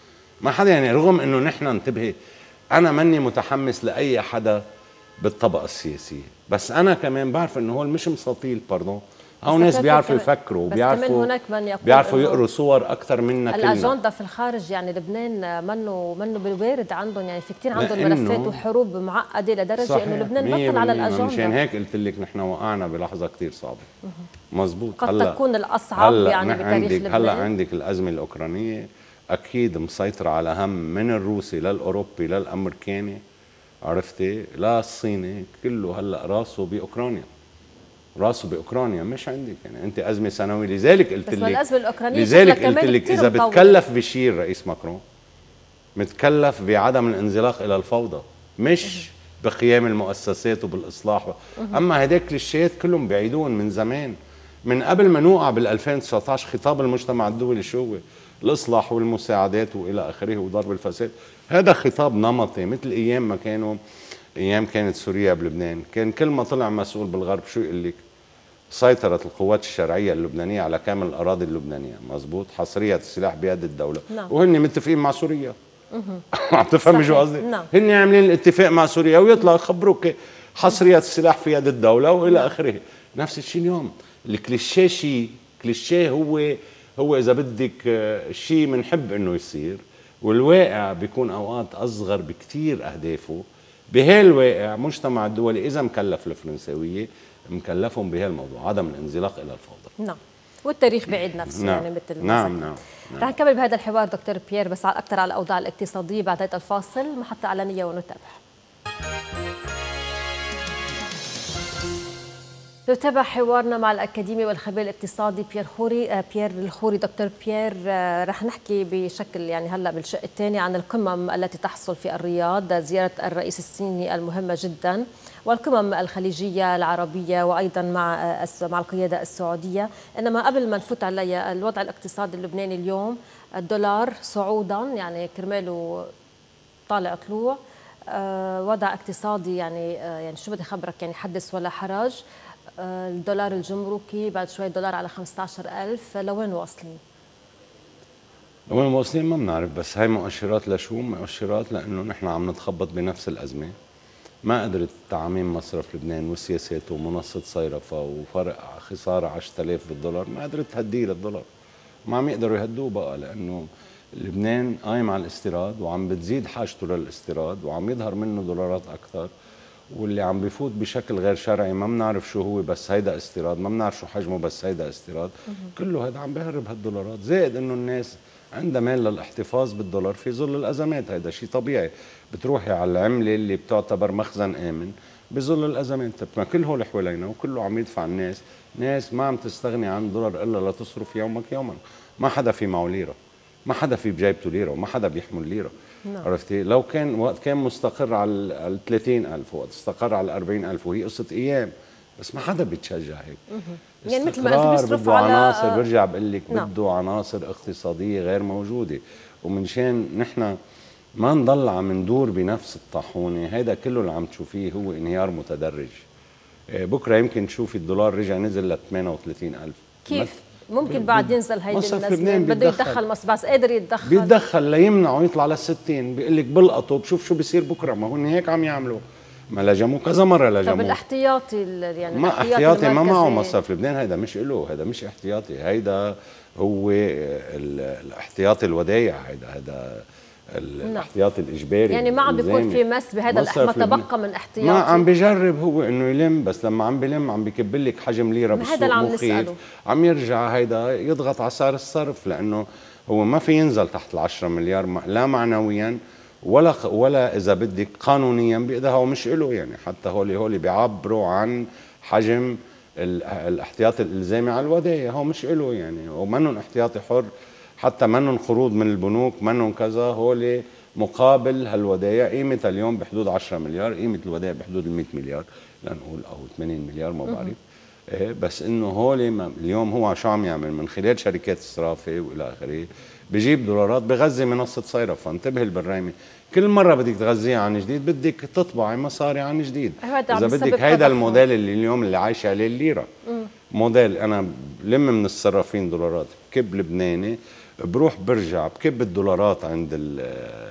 ما حدا يعني، رغم انه نحن انتبهي انا ماني متحمس لاي حدا بالطبقه السياسيه، بس انا كمان بعرف انه هول مش مساطيل باردون، او ناس بيعرفوا يفكروا، بيعرفوا بيعرفوا يقروا صور اكثر منا كلنا.
الاجنده في الخارج يعني لبنان منه منه بالوارد عندهم، يعني في كثير عندهم ملفات وحروب معقده لدرجه انه لبنان بطل على الاجنده.
مشان هيك قلت لك نحن وقعنا بلحظه كثير صعبه. مزبوط.
قد هلأ تكون الاصعب هلأ يعني بتاريخ لبنان.
هلا عندك الازمه الاوكرانيه اكيد مسيطره على هم من الروسي للاوروبي للامريكاني، عرفتي؟ لا الصيني، كله هلا راسه باوكرانيا. راسه باوكرانيا مش عندك يعني. انت ازمه سنويه. لذلك قلت لك
بس الازمه الاوكرانيه
لذلك قلت لك اذا بتكلف بشيء رئيس ماكرون متكلف بعدم الانزلاق الى الفوضى، مش بقيام المؤسسات وبالاصلاح. اما هداك كليشيات كلهم بعيدون من زمان، من قبل ما نوقع بال ألفين وتسعة عشر. خطاب المجتمع الدولي شو هو؟ الاصلاح والمساعدات والى اخره وضرب الفساد. هذا خطاب نمطي مثل ايام ما كانوا ايام كانت سوريا بلبنان. كان كل ما طلع مسؤول بالغرب شو يقول لك؟ سيطرت القوات الشرعيه اللبنانيه على كامل الاراضي اللبنانيه، مزبوط، حصريه السلاح بيد الدوله. نعم. وهن متفقين مع سوريا. عم تفهمي شو قصدي؟ نعم. هن عاملين الاتفاق مع سوريا ويطلعوا يخبروك حصريه السلاح في يد الدوله والى نعم. اخره. نفس الشيء اليوم. الكليشيه شيء، كليشيه هو هو اذا بدك شيء بنحب انه يصير، والواقع بيكون اوقات اصغر بكثير اهدافه. بهالواقع مجتمع الدولي اذا مكلف الفرنساويه مكلفهم بهالموضوع، عدم الانزلاق الى الفوضى.
نعم. والتاريخ بعيد نفسه. نعم. يعني مثل
نعم نعم, نعم.
رح نكمل بهذا الحوار دكتور بيير بس اكثر على الاوضاع الاقتصاديه بعد هذا الفاصل. محطه اعلانيه ونتابع. نتابع حوارنا مع الأكاديمي والخبير الاقتصادي بيير خوري بيير الخوري. دكتور بيير، رح نحكي بشكل يعني هلا بالشق الثاني عن القمم التي تحصل في الرياض، زيارة الرئيس الصيني المهمة جدا، والقمم الخليجية العربية، وأيضا مع مع القيادة السعودية. إنما قبل ما نفوت على الوضع الاقتصادي اللبناني اليوم، الدولار صعودا يعني كرماله طالع طلوع، وضع اقتصادي يعني يعني شو بدي خبرك يعني حدث ولا حرج. الدولار الجمركي بعد شوي دولار على خمسة عشر ألف، لوين واصلين؟
لوين واصلين ما بنعرف، بس هاي مؤشرات لشو؟ مؤشرات لانه نحن عم نتخبط بنفس الازمه. ما قدرت تعميم مصرف لبنان وسياساته ومنصه صيرفه وفرق خساره عشرة آلاف بالدولار، ما قدرت تهديه للدولار. ما عم يقدروا يهدوه بقى، لانه لبنان قايم على الاستيراد وعم بتزيد حاجته للاستيراد وعم يظهر منه دولارات اكثر، واللي عم بفوت بشكل غير شرعي ما بنعرف شو هو، بس هيدا استيراد، ما بنعرف شو حجمه بس هيدا استيراد، كله هيدا عم بيهرب هالدولارات. زائد انه الناس عندها مال للاحتفاظ بالدولار في ظل الازمات، هيدا شيء طبيعي. بتروحي على العمله اللي بتعتبر مخزن امن بظل الازمات، ما كل هول حوالينا وكله عم يدفع. الناس ناس ما عم تستغني عن الدولار الا لتصرف يومك يوما. ما حدا في معه ليره، ما حدا في بجيبته ليره، وما حدا بيحمل ليره. نعم. عرفتي؟ لو كان وقت كان مستقر على ال ثلاثين ألف، وقت استقر على أربعين ألف، وهي قصة أيام، بس ما حدا بيتشجع هيك.
يعني مثل ما قلت بيصرف على
عناصر، برجع بقول لك نعم. بده عناصر اقتصادية غير موجودة، ومنشان نحن ما نضل عم ندور بنفس الطاحونة. هيدا كله اللي عم تشوفيه هو انهيار متدرج. بكرة يمكن تشوفي الدولار رجع نزل ل ثمانية وثلاثين ألف.
كيف؟ ممكن بعد ينزل هيدي النزله، بده يتدخل مصر، بس قادر يتدخل
بيتدخل ليمنعه يطلع للستين. بيقول لك بلقطوا بشوف شو بيصير بكره. ما هن هيك عم يعملوا، ما لجموا كذا مره لجموا.
طب الاحتياطي يعني
ما احتياطي ما معه مصرف لبنان، هيدا مش له، هيدا مش احتياطي، هيدا هو الاحتياطي الودايع، هيدا هيدا الاحتياطي الاجباري.
يعني ما عم بيكون في مس بهذا ما تبقى من احتياطي.
ما عم بيجرب هو انه يلم، بس لما عم بيلم عم بيكب لك حجم ليره بالسوق مخيف، عم يرجع هيدا يضغط على سعر الصرف، لانه هو ما في ينزل تحت العشرة مليار، لا معنويا ولا ولا اذا بدك قانونيا بيقدرها، ومش له يعني. حتى هولي هولي بيعبروا عن حجم الاحتياطي الالزامي على الودايع، هو مش له يعني، ومنن احتياطي حر، حتى منن قروض من البنوك، منن كذا. هولي مقابل هالودايع قيمتها اليوم بحدود عشرة مليار، قيمه الودايع بحدود ال مئة مليار لنقول، او ثمانين مليار ما بعرف. إيه بس انه هولي اليوم هو شو عم يعمل من خلال شركات الصرافه والى اخره، بجيب دولارات بغذي منصه صيرفه. انتبه البرايمي، كل مره بدك تغذيها عن جديد بدك تطبعي مصاري عن جديد. اذا بدك هيدا الموديل اللي اليوم اللي عايشه عليه الليره، مم. موديل انا بلم من الصرافين دولارات بكب لبناني، بروح برجع بكب الدولارات عند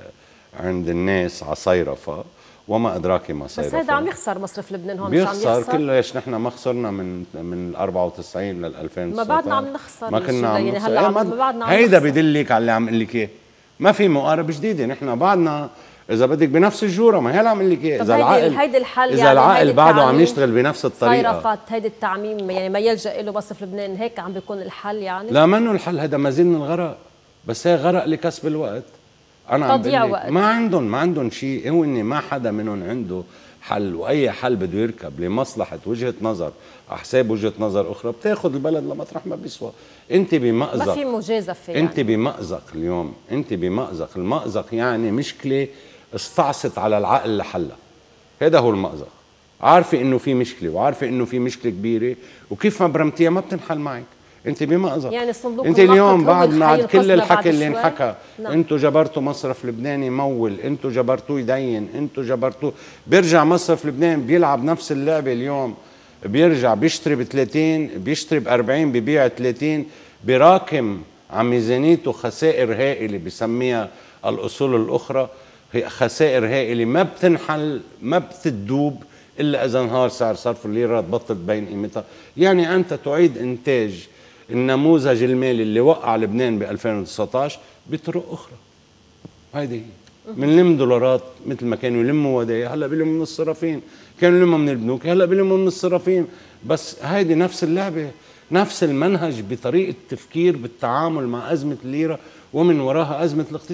عند الناس على صيرفه، وما ادراك ما صيرفه.
بس هذا عم يخسر مصرف لبنان هون،
مش عم يخسر كله. ليش نحن ما خسرنا من من أربعة وتسعين لل ألفين وتسعطعش؟
ما بعدنا عم نخسر،
ما كنا عم
يعني هلا ما بعدنا عم
هيدا بدلك على اللي عم اقول لك اياه. ما في مقاربه جديده، نحن بعدنا اذا بدك بنفس الجوره. ما هي اللي عم اقول لك اياه. اذا العقل
هيدي الحل
اذا
يعني
العقل بعده عم يشتغل بنفس الطريقه،
صيرفت هيدي التعميم يعني ما يلجا له مصرف لبنان، هيك عم بيكون الحل يعني؟
لا منه الحل، هذا مزيد من الغرق، بس هي غرق لكسب الوقت. انا
تضييع وقت.
ما عندهم ما عندهم شيء، هو اني ما حدا منهم عنده حل، واي حل بده يركب لمصلحه وجهه نظر على حساب وجهه نظر اخرى بتاخذ البلد لمطرح ما بيسوى. انت بمأزق، ما
في مجازفه يعني.
انت بمأزق اليوم، انت بمأزق. المأزق يعني مشكله استعصت على العقل لحلها، هذا هو المأزق. عارفه انه في مشكله، وعارفه انه في مشكله كبيره، وكيف ما برمتيها ما بتنحل معك. انت بمأزق.
يعني صندوق
انت اليوم بعد ما عاد كل الحكي اللي
شوي.
انحكى، نعم. انتوا جبرتوا مصرف لبنان يمول، انتوا جبرتوه يدين، انتوا جبرتوه. بيرجع مصرف لبنان بيلعب نفس اللعبه اليوم، بيرجع بيشتري ب ثلاثين، بيشتري ب أربعين، ببيع ثلاثين، براكم عن ميزانيته خسائر هائله بسميها الاصول الاخرى. هي خسائر هائله ما بتنحل، ما بتدوب الا اذا انهار سعر صرف الليره، تبطل تبين قيمتها. يعني انت تعيد انتاج النموذج المالي اللي وقع لبنان ب ألفين وتسعطعش بطرق اخرى. هيدي هي. بنلم دولارات مثل ما كانوا يلموا ودايع، هلا بيلموا من الصرافين، كانوا يلموا من البنوك، هلا بيلموا من الصرافين. بس هيدي نفس اللعبه، نفس المنهج بطريقه تفكير بالتعامل مع ازمه الليره ومن وراها ازمه الاقتصاد.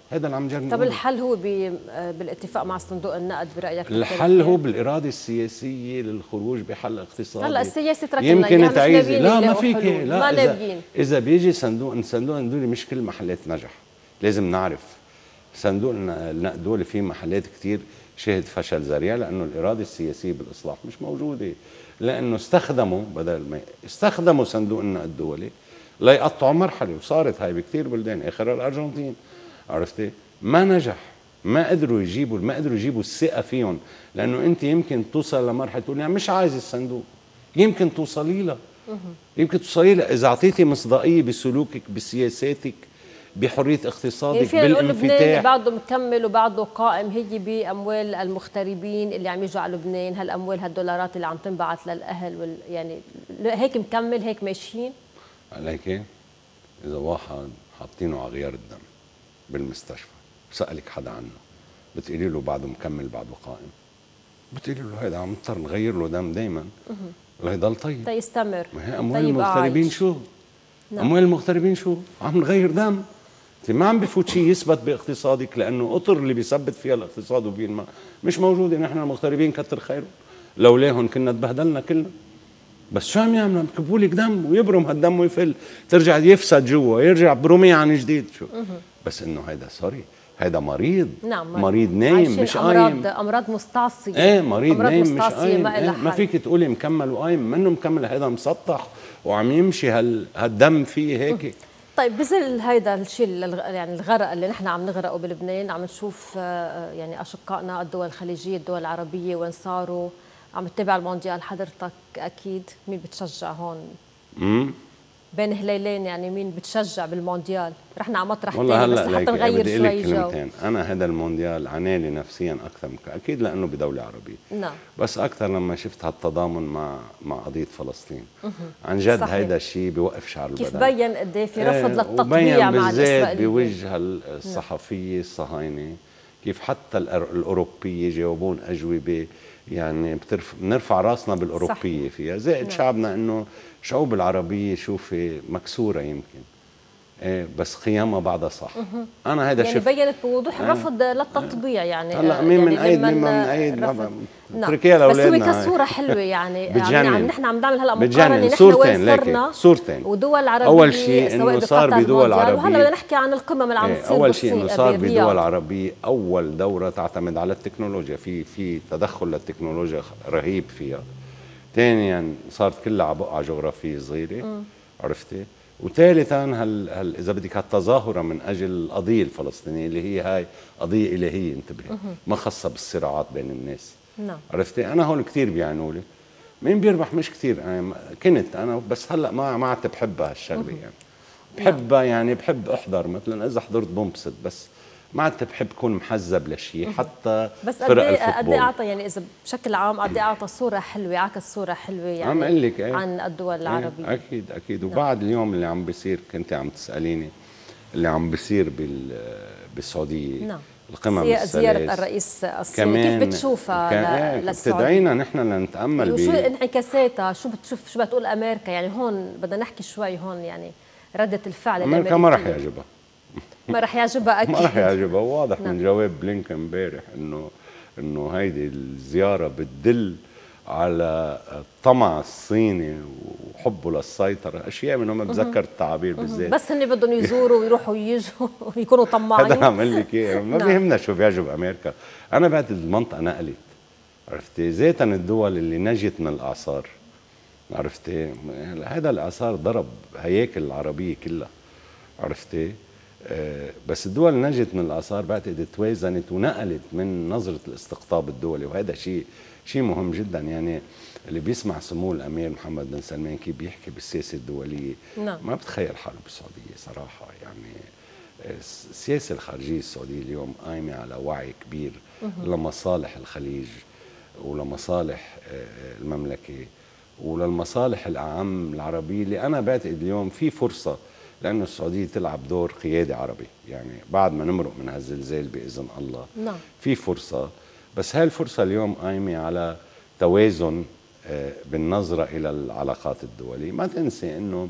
هذا اللي عم نجرب.
طب الحل هو بالاتفاق مع صندوق النقد برايك؟
الحل هو بالاراده السياسيه للخروج بحل اقتصادي.
هلا السياسه تركنا
يمكن تعيز، لا ما فيك،
لا
ما
اذا,
إذا بيجي صندوق صندوق النقد مش كل محلات نجح، لازم نعرف صندوق النقد فيه محلات كثير شهد فشل ذريع لانه الاراده السياسيه بالاصلاح مش موجوده، لانه استخدموا بدل ما استخدموا صندوق النقد الدولي ليقطعوا مرحله، وصارت هاي بكثير بلدان اخرها الارجنتين، عرفتي؟ ما نجح، ما قدروا يجيبوا ما قدروا يجيبوا الثقه فيهم، لانه انت يمكن توصل لمرحله تقول يعني مش عايز الصندوق، يمكن توصلي لها، يمكن توصلي لها اذا اعطيتي مصداقيه بسلوكك بسياساتك بحريه اقتصادك
يعني
بالانفتاح.
لبنان بعده مكمل وبعده قائم هي باموال المغتربين اللي عم يجوا على لبنان، هالاموال هالدولارات اللي عم تنبعث للاهل وال يعني هيك مكمل هيك ماشيين؟
عليك اذا واحد حاطينه على غيار الدم بالمستشفى سألك حدا عنه بتقولي له بعده مكمل بعده قائم؟ بتقولي له هيدا عم نضطر نغير له دم دائما ليضل طيب
تيستمر.
ما هي اموال المغتربين شو؟ نعم. اموال المغتربين شو؟ عم نغير دم. انت ما عم بفوت شيء يثبت باقتصادك لانه قطر اللي بيثبت فيها الاقتصاد وبينما مش موجوده. نحن المغتربين كتر خيرهم لولاهم كنا تبهدلنا كلنا. بس شو عم يعملوا؟ عم يكبوا لك دم ويبرم هالدم ويفل، ترجع يفسد جوا يرجع برومي عن جديد. شو بس انه هيدا سوري هيدا مريض.
نعم
مريض نايم مش قايم.
امراض امراض مستعصيه.
ايه مريض نايم مش قايم.
ما,
إيه ما فيك تقولي مكمل وقايم، منه مكمل، هيدا مسطح وعم يمشي هال هالدم فيه هيك.
طيب بظل هيدا الشيء يعني الغرق اللي نحن عم نغرقه بلبنان، عم نشوف يعني اشقائنا الدول الخليجيه الدول العربيه وين صاروا، عم تتابع المونديال حضرتك اكيد، مين بتشجع هون؟ امم بين هليلين يعني مين بتشجع بالمونديال؟ رحنا على مطرح ثاني بس لحتى نغير شوي جو.
انا هذا المونديال عنالي نفسيا اكثر من اكيد لانه بدوله عربيه.
نعم.
بس اكثر لما شفت هالتضامن مع مع قضيه فلسطين. عن جد هيدا الشيء بوقف شعر البدن.
كيف بين قد ايه في رفض للتطبيع مع الاسرائيليين
بوجه الصحفيه الصهاينه، كيف حتى الاوروبيه جاوبون اجوبه يعني بنرفع راسنا بالاوروبيه فيها، زائد نعم. شعبنا انه الشعوب العربيه شوفي مكسوره يمكن ايه بس قيامها بعدها صح. انا هذا
يعني
شفت
بينت بوضوح الرفض آه. للتطبيع يعني
هلا مين من ايد مين من ايد تركيا لاولادنا.
بس هو كصوره حلوه يعني يعني نحن عم نعمل هلا
مقارنه نحن وين صرنا صورتين
ودول عربيه
اول شيء انه صار بدول عربيه،
وهلا بدنا نحكي عن القمم اللي عم تصير.
اول شيء انه صار بدول عربيه اول دوره تعتمد على التكنولوجيا، في في تدخل للتكنولوجيا رهيب فيها. ثانيا صارت كلها على بقعه جغرافيه صغيره عرفتي. وثالثا هل, هل اذا بدك هالتظاهره من اجل القضيه الفلسطينيه اللي هي هاي قضيه الهيه انتبهي ما خاصه بالصراعات بين الناس.
نعم.
عرفتي انا هون كثير بيعنوا لي مين بيربح مش كثير. يعني كنت انا بس هلا ما ما عدت بحبها هالشغله يعني بحبها يعني بحب احضر مثلا اذا حضرت بنبسط بس ما عدت بحب كون محزب لشيء حتى
بس فرق الفوتبول. قد ايه اعطى يعني اذا بشكل عام قد ايه اعطى صوره حلوه عكس صوره حلوه يعني
عم اقول لك ايه
عن الدول العربيه.
ايه اكيد اكيد. وبعد اليوم اللي عم بيصير كنت عم تساليني اللي عم بيصير بال بالسعوديه. نعم. القمم الثلاث
زياره الرئيس الصيني كيف بتشوفها للسعوديه؟
بتدعينا نحن لنتامل
وشو انعكاساتها؟ شو بتشوف شو بتقول امريكا؟ يعني هون بدنا نحكي شوي هون يعني رده الفعل
امريكا ما رح يعجبها
ما رح يعجبها اكيد
ما رح يعجبها. واضح نعم. من جواب بلينكن امبارح انه انه هيدي الزياره بتدل على الطمع الصيني وحبه للسيطره، اشياء منهم ما بتذكر التعابير بالذات
بس هن بدهم يزوروا ويروحوا ويجوا ويكونوا طماعين.
هذا عم اقول لك ايه ما نعم. بيهمنا شو بيعجب امريكا. انا بعد المنطقه نقلت عرفتي ذاتا الدول اللي نجت من الاعصار عرفتي. هذا الاعصار ضرب هياكل العربيه كلها عرفتي. أه بس الدول اللي نجت من الاثار بعتقد توازنت ونقلت من نظره الاستقطاب الدولي، وهذا شيء شيء مهم جدا. يعني اللي بيسمع سمو الامير محمد بن سلمان كيف بيحكي بالسياسه الدوليه نعم. ما بتخيل حاله بالسعوديه صراحه. يعني السياسه الخارجيه السعوديه اليوم قايمه على وعي كبير لمصالح الخليج ولمصالح المملكه وللمصالح الاعم العربيه، اللي انا بعتقد اليوم في فرصه لأنه السعودية تلعب دور قيادي عربي. يعني بعد ما نمرق من هالزلزال بإذن الله نعم. في فرصة، بس هاي الفرصة اليوم قايمة على توازن بالنظرة إلى العلاقات الدولية. ما تنسي أنه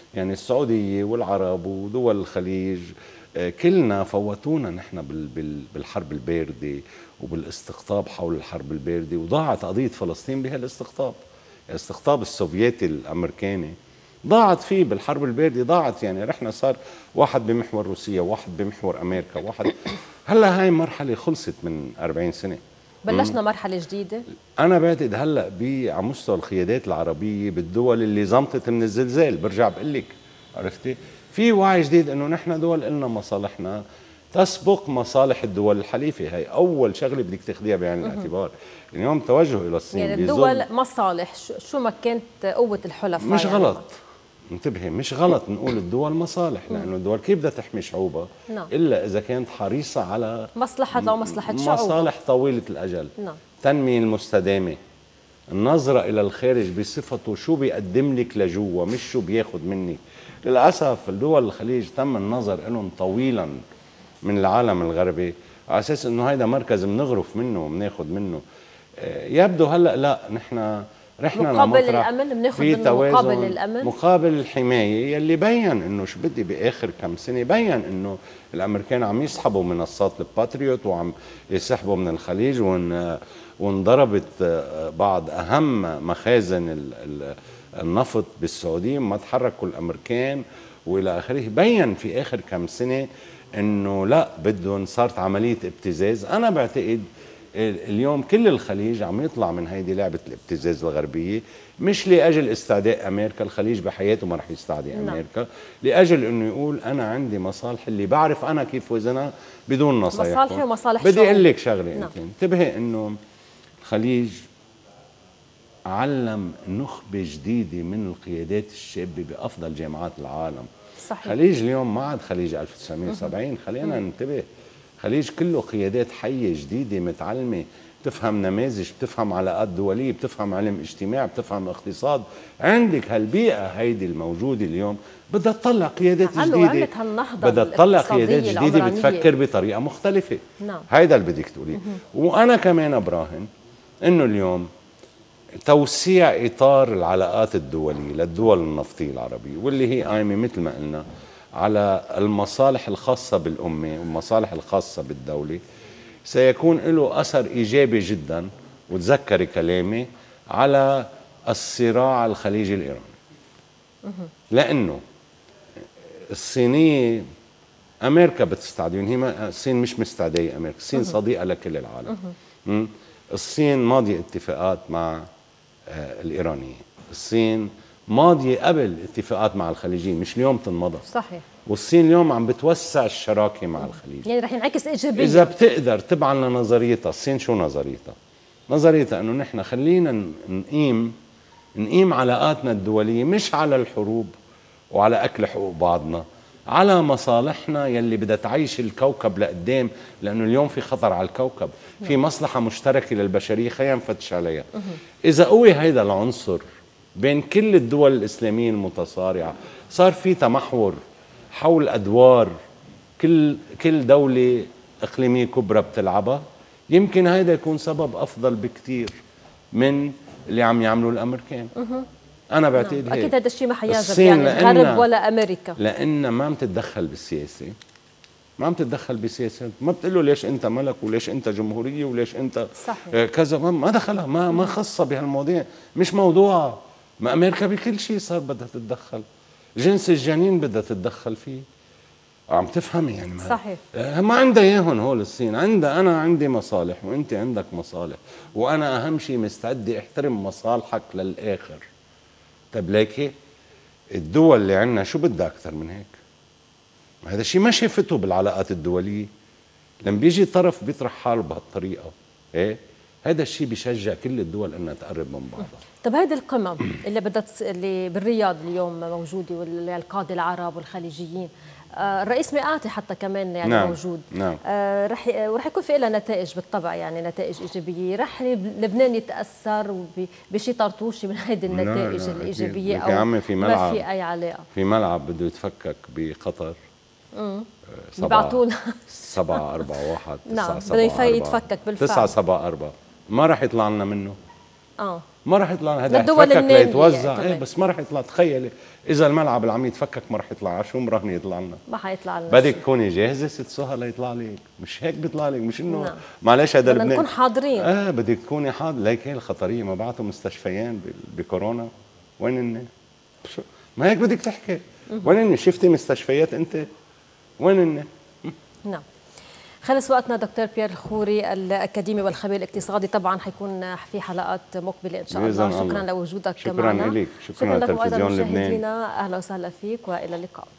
يعني السعوديه والعرب ودول الخليج كلنا فوتونا نحن بالحرب البارده وبالاستقطاب حول الحرب البارده، وضاعت قضيه فلسطين بهالاستقطاب. الاستقطاب السوفيتي الامريكاني ضاعت فيه بالحرب البارده، ضاعت يعني رحنا صار واحد بمحور روسيا، واحد بمحور امريكا، واحد هلا هاي مرحله خلصت من أربعين سنه،
بلشنا مرحله جديده.
انا بعتقد هلا على مستوى القيادات العربيه بالدول اللي زمطت من الزلزال، برجع بقول لك عرفتي في وعي جديد انه نحن دول لنا مصالحنا تسبق مصالح الدول الحليفه. هي اول شغله بدك تاخذيها بعين الاعتبار. اليوم توجه الى الصين
يعني الدول مصالح، شو ما كانت قوه الحلفاء
مش
يعني
غلط. انتبهي، مش غلط نقول الدول مصالح، لانه الدول كيف بدها تحمي شعوبها
نعم.
الا اذا كانت حريصه على
مصلحتها ومصلحه شعوبها،
مصالح طويله الاجل.
نعم.
التنميه المستدامه، النظره الى الخارج بصفته شو بيقدم لك لجوا مش شو بياخذ منك. للاسف الدول الخليج تم النظر لهم طويلا من العالم الغربي على اساس انه هيدا مركز بنغرف منه وبناخذ منه. يبدو هلا لا، نحن رحنا
مقابل الامن بناخذ منه مقابل الامن،
مقابل الحمايه يلي بين انه شو بدي باخر كم سنه بين انه الامريكان عم يسحبوا منصات الباتريوت وعم يسحبوا من الخليج، وان وانضربت بعض اهم مخازن النفط بالسعوديه ما تحركوا الامريكان والى اخره. بين في اخر كم سنه انه لا بدهم، صارت عمليه ابتزاز. انا بعتقد اليوم كل الخليج عم يطلع من هيدي لعبه الابتزاز الغربيه، مش لاجل استعداء امريكا، الخليج بحياته ما رح يستعدي امريكا، لاجل انه يقول انا عندي مصالح اللي بعرف انا كيف وزنها بدون نصايح.
مصالحي ومصالح
بدي اقول لك شغله،
نعم.
انت انتبهي انه الخليج علم نخبه جديده من القيادات الشابه بافضل جامعات العالم.
صحيح.
خليج اليوم ما عاد خليج ألف وتسعمية وسبعين، خلينا ننتبه. خليج كله قيادات حيه جديده متعلمه، بتفهم نماذج، بتفهم علاقات دوليه، بتفهم علم اجتماع، بتفهم اقتصاد. عندك هالبيئه هيدي الموجوده اليوم بدها تطلع قيادات جديده، بدها تطلع قيادات جديده بتفكر بطريقه مختلفه.
نعم.
هيدا اللي بدك تقوليه. وانا كمان براهن انه اليوم توسيع اطار العلاقات الدوليه للدول النفطيه العربيه، واللي هي قايمه مثل ما قلنا على المصالح الخاصة بالأمة والمصالح الخاصة بالدولة، سيكون له أثر إيجابي جدا. وتذكري كلامي على الصراع الخليجي الإيراني، لأنه الصينية أمريكا بتستعدي، هي الصين مش مستعدية أمريكا، الصين صديقة لكل العالم. الصين ماضية اتفاقات مع الإيرانيين، الصين ماضية قبل اتفاقات مع الخليجيين، مش اليوم تنمضى.
صحيح.
والصين اليوم عم بتوسع الشراكة مع الخليج،
يعني رح ينعكس إيجابيا
إذا بتقدر تبعا لنظريتها. الصين شو نظريتها؟ نظريتها إنه نحن خلينا نقيم نقيم علاقاتنا الدولية مش على الحروب وعلى أكل حقوق بعضنا، على مصالحنا يلي بدها تعيش الكوكب لقدام، لأنه اليوم في خطر على الكوكب، في مصلحة مشتركة للبشرية، خلينا نفتش عليها. إذا قوي هيدا العنصر بين كل الدول الإسلامية المتصارعة، صار في تمحور حول أدوار كل كل دولة إقليمية كبرى بتلعبها، يمكن هيدا يكون سبب أفضل بكتير من اللي عم يعملوا الأمريكان. أنا بعتقد هيك.
أكيد هذا الشيء ما حيعجب يعني الغرب ولا أمريكا،
لأن ما عم تتدخل بالسياسة، ما عم تتدخل بالسياسة، ما بتقول له ليش أنت ملك وليش أنت جمهورية وليش أنت
صحيح.
كذا، ما دخلها، ما ما خصها بهالمواضيع، مش موضوعها. ما أمريكا بكل شيء صار بدها تتدخل، جنس الجنين بدها تتدخل فيه. عم تفهمي يعني؟ ما
صحيح.
ما عندها اياهم هول الصين، عندها انا عندي مصالح وانت عندك مصالح، وانا اهم شيء مستعد احترم مصالحك للاخر. طيب ليكي الدول اللي عندنا شو بدها اكثر من هيك؟ هذا الشيء ما شافته بالعلاقات الدوليه. لما بيجي طرف بيطرح حاله بهالطريقه، ايه هذا الشيء بيشجع كل الدول انها تقرب من بعضها.
طب هيدي القمم اللي بدها اللي بالرياض اليوم موجوده، والقاده العرب والخليجيين، آه الرئيس مئاتي حتى كمان يعني
نعم.
موجود.
نعم.
آه رح ورح يكون في لها نتائج بالطبع، يعني نتائج ايجابيه. رح لبنان يتاثر بشيء طرطوشي من هيدي النتائج لا لا الايجابيه او
عمي في ملعب،
ما في اي علاقه؟
في ملعب بده يتفكك بقطر،
امم يبعثوا
سبعة أربعة واحد
نعم بده يتفكك بالفعل
تسعة سبعة أربعة، ما راح يطلع لنا منه.
اه
ما راح يطلع هذا
للدول
يتفكك ليتوزع.
النامية
ايه بس ما راح يطلع. تخيلي اذا الملعب اللي عم يتفكك ما راح يطلع، على شو مراهن يطلع لنا؟
ما حيطلع لنا.
بدك تكوني جاهزه ست سهى ليطلع لك، مش هيك بيطلع لك، مش انه
نعم.
معلش هذا
بدنا
لبنان
نكون حاضرين.
اه بدك تكوني حاضر. ليك هي الخطريه، ما بعتوا مستشفيان بكورونا، وين هن؟ ما هيك بدك تحكي، وين هن؟ شفتي مستشفيات انت؟ وين هن؟
نعم. خلص وقتنا. دكتور بيير الخوري الأكاديمي والخبير الاقتصادي، طبعا حيكون في حلقات مقبلة إن شاء الله. شكرا لوجودك
شكرا
معنا.
لك. شكرا, شكرا لتلفزيون لبنان.
أهلا وسهلا فيك وإلى اللقاء.